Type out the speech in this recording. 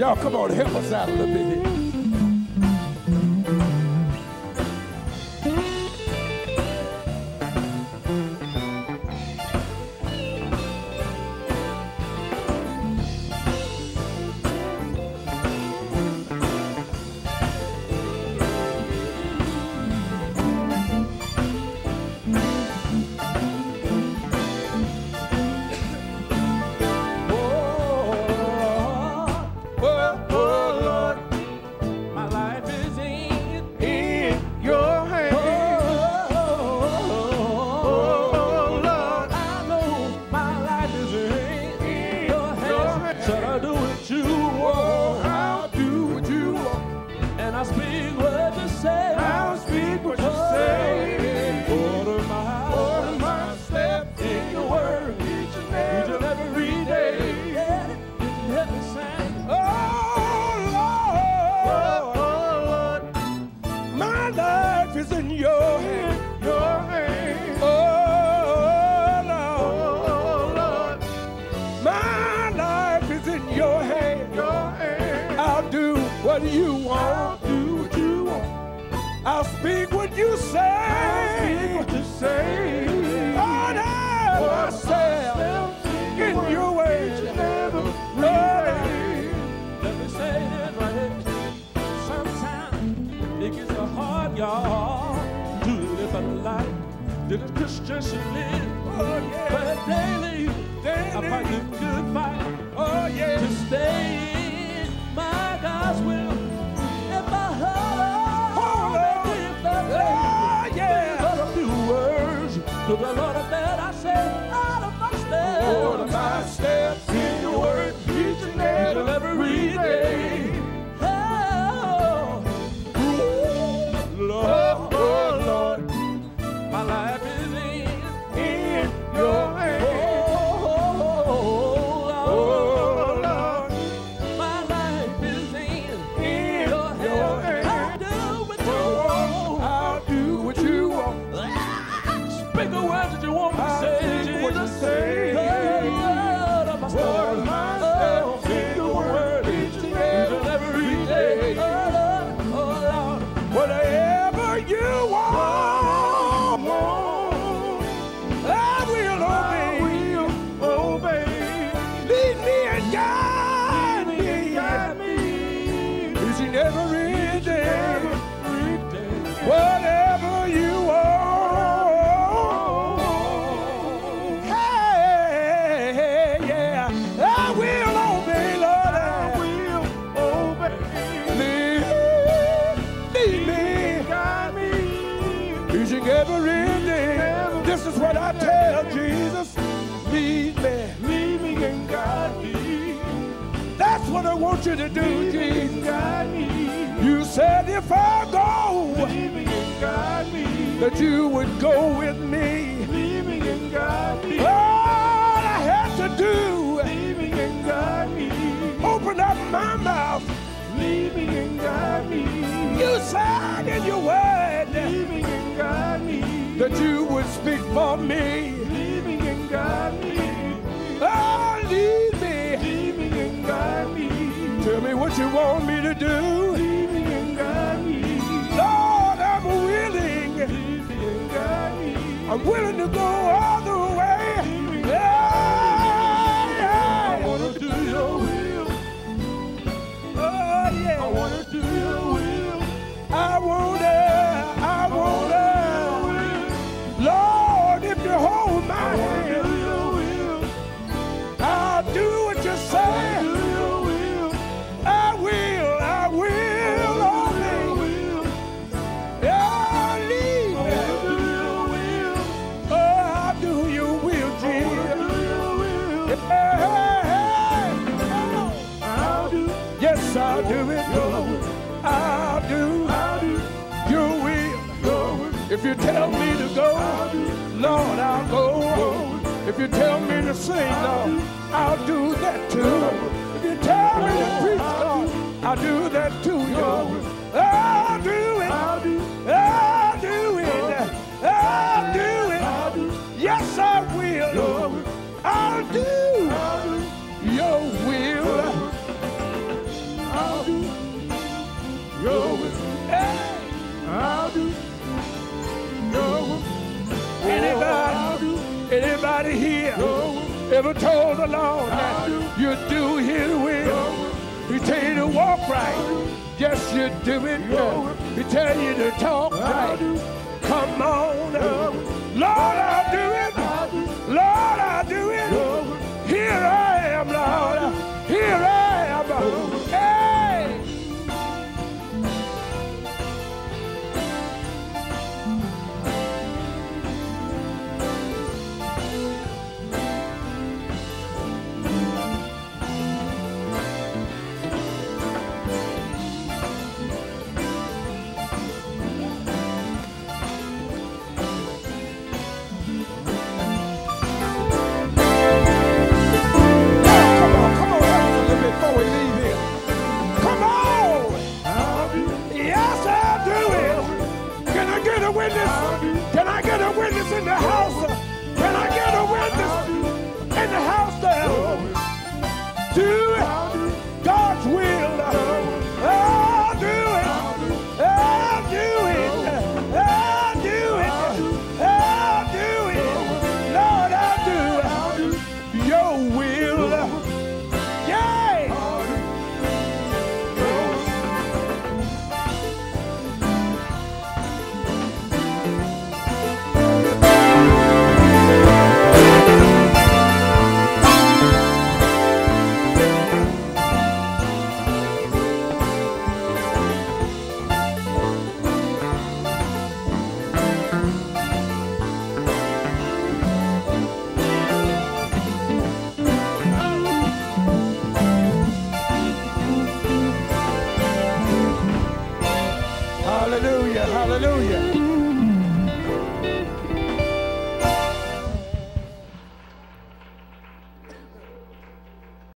Y'all come on, help us out a little bit here. What you want, I'll do what you want. I'll speak what you say. I'll speak what you say. Order myself in your way. Let me say it right here. Sometimes it gets hard, y'all, to live a life that a Christian should live. Oh yeah. But daily, I fight the good fight. Oh yeah. To stay in my God's will. If I hold on, yeah. a few words to the Lord of that I say, out of my steps. Order my steps in your word each and every day. Oh, Lord, oh Lord, my life is in your hands. Whatever you want, hey, yeah, I will obey, Lord, I will obey. Lead me, guide me, each and every day. This is what I tell Jesus, lead me and guide me. That's what I want you to do, Jesus, guide me. You said if I go, lead me and guide me, that you would go with me. Lead me and guide me. All I have to do, lead me and guide me. Open up my mouth, lead me and guide me. You said in your word, lead me and guide me, that you would speak for me. Lead me and guide me. Oh, lead me and guide me. Tell me what you want me to do. Lord, I'm willing. I'm willing to go all the way. Yeah. I want to do your will. Oh, yeah. I want to do your will. I want it. Lord, if you hold my hand, I'll do what you say. Yes, I'll do it. I'll do your will. If you tell me to go, Lord, I'll go. If you tell me to sing, Lord, I'll do that too. If you tell me to preach, Lord, I'll do that too. I'll do it. I'll do it. I'll do it. Yes, I will. I'll do your will. Anybody here ever told the Lord that you do His will? He tell you to walk right. Yes, you do it. He tell you to talk right. Come on. Lord, I'll do it. Lord, I'll do it. Here I am, Lord. Here I am. Hey! Before we leave here, come on! Yes, I'll do it. Can I get a witness? Can I get a witness in the house? Can I get a witness in the house there? Do it. God's will. I'll do it. I'll do it. I'll do it. I'll do it. Lord, I'll do your will. Hallelujah, hallelujah.